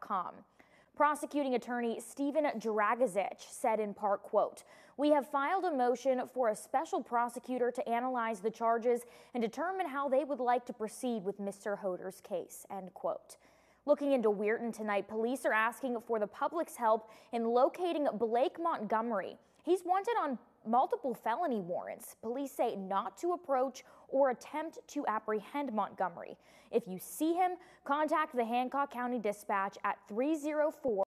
KSL.com. Prosecuting attorney Stephen Dragizic said in part, quote, "We have filed a motion for a special prosecutor to analyze the charges and determine how they would like to proceed with Mr. Hoder's case," end quote. Looking into Weirton tonight, police are asking for the public's help in locating Blake Montgomery. He's wanted on multiple felony warrants. Police say not to approach or attempt to apprehend Montgomery. If you see him, contact the Hancock County Dispatch at 304